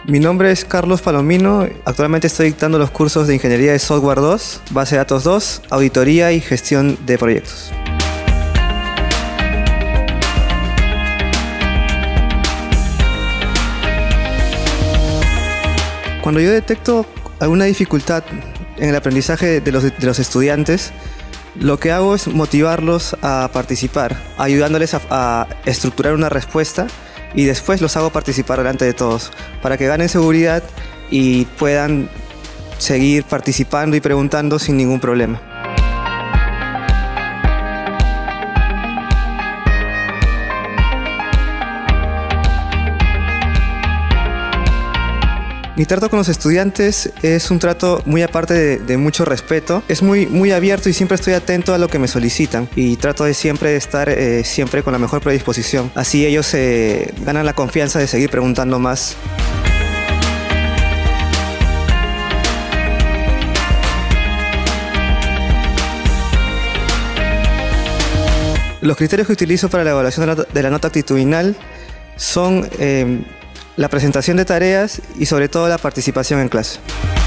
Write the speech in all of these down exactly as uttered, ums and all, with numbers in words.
Mi nombre es Carlos Palomino. Actualmente estoy dictando los cursos de Ingeniería de Software dos, Base de Datos dos, Auditoría y Gestión de Proyectos. Cuando yo detecto alguna dificultad en el aprendizaje de los, de los estudiantes, lo que hago es motivarlos a participar, ayudándoles a, a estructurar una respuesta y después los hago participar delante de todos para que ganen seguridad y puedan seguir participando y preguntando sin ningún problema. Mi trato con los estudiantes es un trato muy aparte de, de mucho respeto. Es muy, muy abierto y siempre estoy atento a lo que me solicitan y trato de siempre estar eh, siempre con la mejor predisposición. Así ellos eh, ganan la confianza de seguir preguntando más. Los criterios que utilizo para la evaluación de la, de la nota actitudinal son eh, la presentación de tareas y sobre todo la participación en clase.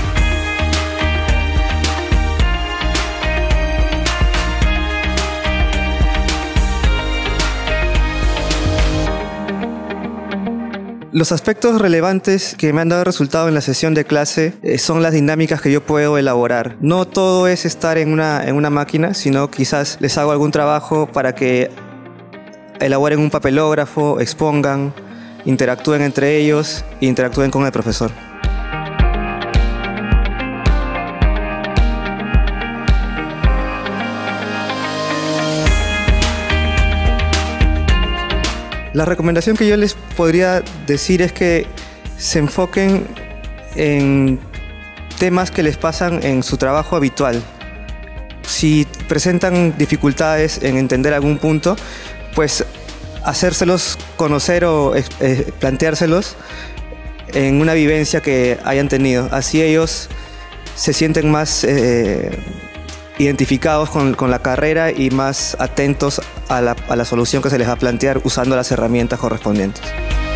Los aspectos relevantes que me han dado resultado en la sesión de clase eh, son las dinámicas que yo puedo elaborar. No todo es estar en una, en una máquina, sino quizás les hago algún trabajo para que elaboren un papelógrafo, expongan, interactúen entre ellos e interactúen con el profesor. La recomendación que yo les podría decir es que se enfoquen en temas que les pasan en su trabajo habitual. Si presentan dificultades en entender algún punto, pues hacérselos conocer o eh, planteárselos en una vivencia que hayan tenido. Así ellos se sienten más eh, identificados con, con la carrera y más atentos a la, a la solución que se les va a plantear usando las herramientas correspondientes.